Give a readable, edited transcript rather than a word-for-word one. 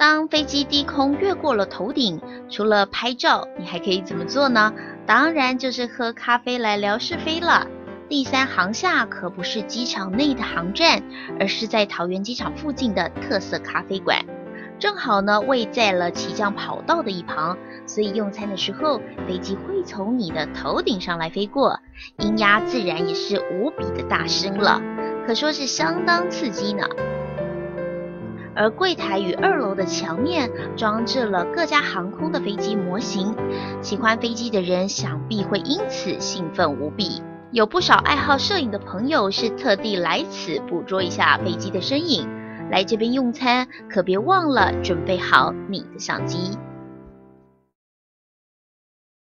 当飞机低空越过了头顶，除了拍照，你还可以怎么做呢？当然就是喝咖啡来聊是非了。第3航厦可不是机场内的航站，而是在桃园机场附近的特色咖啡馆。正好呢位在了起降跑道的一旁，所以用餐的时候，飞机会从你的头顶上来飞过，音压自然也是无比的大声了，可说是相当刺激呢。而柜台与2楼的墙面装置了各家航空的飞机模型，喜欢飞机的人想必会因此兴奋无比。有不少爱好摄影的朋友是特地来此捕捉一下飞机的身影。来这边用餐，可别忘了准备好你的相机。